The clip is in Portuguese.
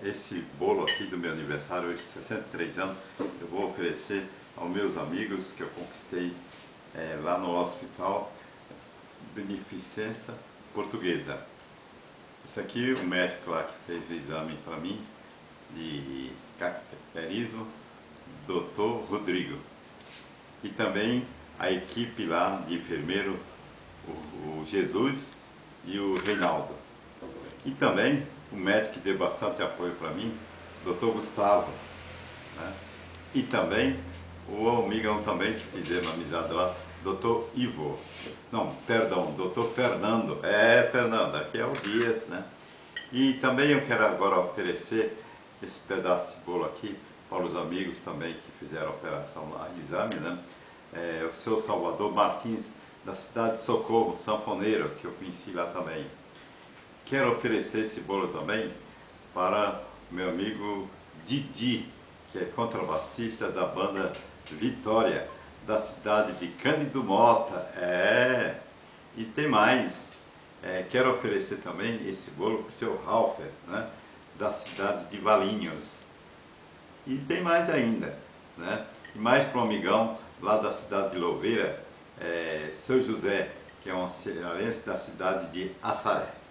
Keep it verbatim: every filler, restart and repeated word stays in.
esse bolo aqui do meu aniversário, hoje sessenta e três anos, eu vou oferecer aos meus amigos que eu conquistei é, lá no Hospital Beneficência Portuguesa. Isso aqui, o médico lá que fez o exame para mim, de cateterismo, doutor Rodrigo. E também a equipe lá de enfermeiro, o, o Jesus e o Reinaldo. E também o médico que deu bastante apoio para mim, doutor Gustavo. Né? E também o amigão também que fizeram amizade lá, doutor Ivo. Não, perdão, doutor Fernando. É, Fernando, aqui é o Dias, né? E também eu quero agora oferecer esse pedaço de bolo aqui para os amigos também que fizeram a operação lá, exame, né? É, o seu Salvador Martins, da cidade de Socorro, sanfoneiro, que eu conheci lá também. Quero oferecer esse bolo também para o meu amigo Didi, que é contrabassista da banda Vitória, da cidade de Cândido Mota. É, e tem mais. É, quero oferecer também esse bolo para o seu Ralph, né, da cidade de Valinhos. E tem mais ainda, né? E mais para um amigão lá da cidade de Louveira, é, seu José, que é um cearense da cidade de Assaré.